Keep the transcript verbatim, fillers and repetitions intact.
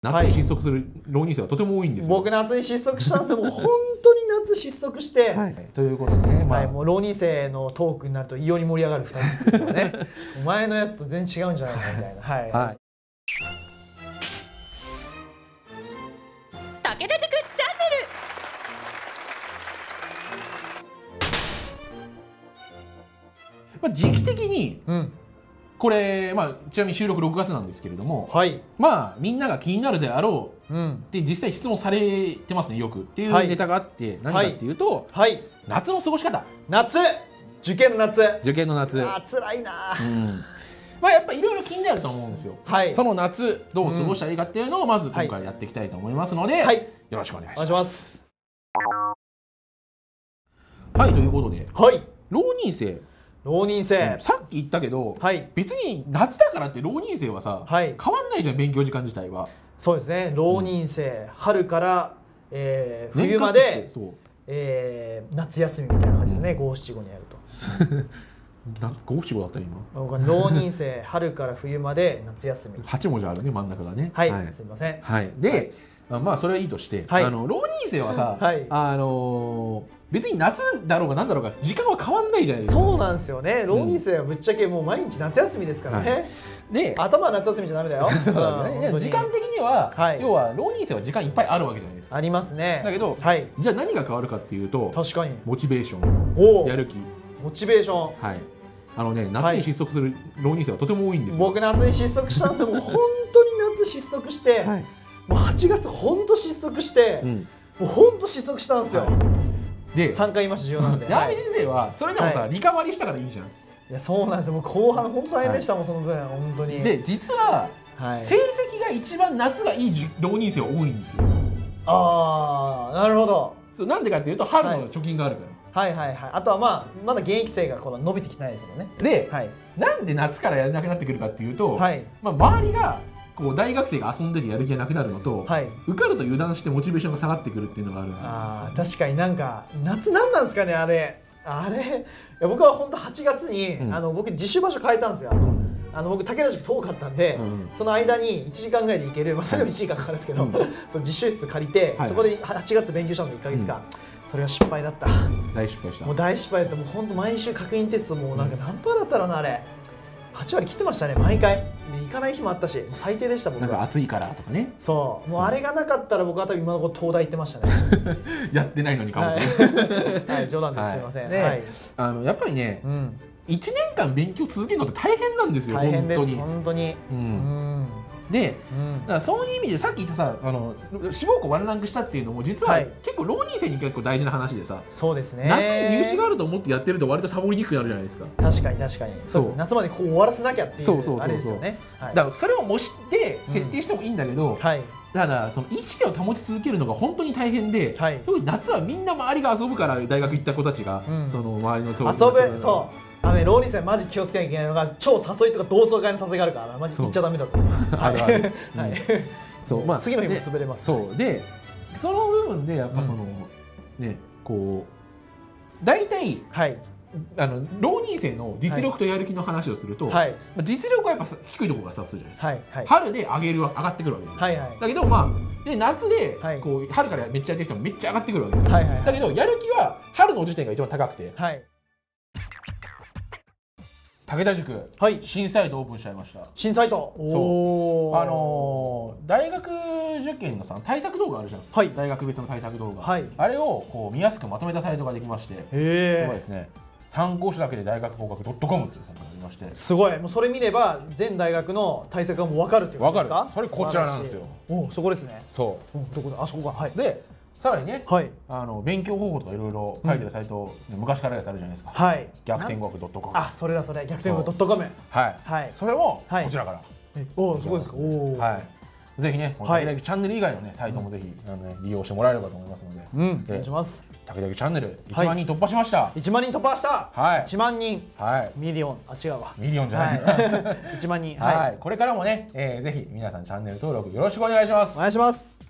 夏に失速する浪人生はとても多いんですよ。 僕夏に失速したんですよ。もう本当に夏失速して、 はい、ということでね、 まあ、はい、もう浪人生のトークになると異様に盛り上がるふたりっていうのはねお前のやつと全然違うんじゃないかみたいな。はい、はい、 武田塾チャンネル。 まあ、時期的に、 うん、 これ、まあ、ちなみに収録ろくがつなんですけれども、 はい、 まあみんなが気になるであろう、うん、って実際質問されてますね、よくっていうネタがあって、はい、何かっていうと、はい、夏の過ごし方。 夏、受験の夏、 受験の夏、 あー辛いな、うん、 まあやっぱいろいろ気になると思うんですよ、はい、その夏どう過ごしたらいいかっていうのをまず今回やっていきたいと思いますので、はい、よろしくお願いします。はい、ということで、はい、浪人生浪人生、 さっき言ったけど、はい、別に夏だからって浪人生はさ、はい、変わんないじゃん、勉強時間自体は。そうですね、浪人生、うん、春から、えー、冬まで、えー、夏休みみたいな感じですね、五七五にやると五七五だった今。 浪人生春から冬まで夏休みはち文字あるね、真ん中がね。 はい、はい、すみません。 はい、で、はい、まあそれはいいとして、はい、あの浪人生はさ、はい、あのー、別に夏だろうが何だろうが時間は変わんないじゃないですか。 そうなんですよね。浪人生はぶっちゃけもう毎日夏休みですからね、はい、で頭は夏休みじゃダメだよ時間的には、はい、要は浪人生は時間いっぱいあるわけじゃないですか。 ありますね。 だけど、はい、じゃあ何が変わるかっていうと、確かにモチベーション、やる気、 モチベーション、 はい、あのね、夏に失速する浪人生はとても多いんですよ。 僕夏に失速したんですよ。もう本当に夏失速して、はい、もうはちがつ本当失速して、うん、もう本当失速したんですよ、はい、でさんかい言いました、重要なんで。 矢部先生はそれでもさ、はい、リカバリーしたからいいじゃん。 いやそうなんですよ。もう後半本当大変でした、はい、もうその分本当に。 で実は、はい、成績が一番夏がいい浪人生は多いんですよ。 ああ、なるほど。 そう、なんでかっていうと春の貯金があるから、 はい、はいはいはい。あとはまあまだ現役生がこの伸びてきてないですもんね。 で、はい、なんで夏からやれなくなってくるかっていうと、はい、まあ、周りがこう大学生が遊んでてやる気がなくなるのと、はい、受かると油断してモチベーションが下がってくるっていうのがあるんですよ。 あー、確かになんか夏なんなんですかね、あれあれ。いや僕は本当はちがつに、うん、あの僕自習場所変えたんですよ。あの僕武田塾遠かったんで、うん、その間にいちじかんぐらいで行ける、まあ、それでもいちじかんかかるんですけど、うん、その実習室借りて、はい、そこではちがつ勉強したんですよ、いっかげつかん、うん、それが失敗だった。 大失敗した。 もう大失敗だった。もう本当毎週確認テストもうなんか何パーだったろうな、あれはちわり切ってましたね、毎回。で行かない日もあったし、最低でした僕は。 なんか暑いからとかね。 そう、もうあれがなかったら僕は多分今のところ東大行ってましたねやってないのにかも、はいはい、冗談です、すいません。はい、 あのやっぱりね、うん、いちねんかん勉強続けるのって大変なんですよ。 大変です、本当に。うん、うんで、うん、だからそういう意味でさっき言ったさ、あの志望校ワンランクしたっていうのも実は結構浪人生に結構大事な話でさ、 そうですね、 夏に入試があると思ってやってると割とサボりにくくなるじゃないですか。 確かに確かに。そうですね、夏までこう終わらせなきゃっていうあれですよね。 だからそれを模して設定してもいいんだけど、うん、はい、だからその意識を保ち続けるのが本当に大変で、はい、特に夏はみんな周りが遊ぶから大学行った子たちが、うん、その周りの遊ぶ、そう。あのね、浪人生マジ気をつけなきゃいけないのが超誘いとか同窓会の誘いがあるからマジ行っちゃダメだぞ。あるある。はい。そう、まあ次の日も潰れます。 そうで、その部分でやっぱそのね、こう大体あの浪人生の実力とやる気の話をすると、実力はやっぱ低いところがさするじゃないですか。春で上げる上がってくるわけですよ。だけどまあで夏でこう春からめっちゃやってる人もめっちゃ上がってくるわけですよ。だけどやる気は春の時点が一番高くて。武田塾、はい、新サイトオープンしちゃいました。 新サイト。 そう、あのー、大学受験のさ対策動画あるじゃん、はい、大学別の対策動画、はい、あれをこう見やすくまとめたサイトができまして、へー、これですね、参考書だけで大学合格 .com っていう本がありまして、 すごい、もうそれ見れば全大学の対策がもう分かるっていうことですか？ 分かる。それこちらなんですよ。 お、そこですね。 そう、 うん、どこだ、あそこが、はい。 でさらにね、はい、あの勉強方法とかいろいろ書いてるサイト、うん、昔からやつあるじゃないですか。はい。逆転合格 .com。あ、 それだそれ、逆転合格 .com。はい。はい。 それもこちらから。 おお、すごいですか。おお。はい。 ぜひね、武田塾チャンネル以外のねサイトもぜひあのね利用してもらえればと思いますので。うん。お願いします。武田塾チャンネルいちまんにん突破しました。 いちまんにん突破した。はい。いちまんにん。 はい。 ミリオン、あ違うわ。 ミリオンじゃない。 いちまんにん。 はい。これからもね、ぜひ皆さんチャンネル登録よろしくお願いします。 お願いします。